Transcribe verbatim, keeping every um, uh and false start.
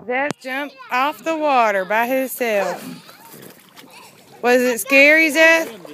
Zeth jumped off the water by himself. Was it scary, Zeth?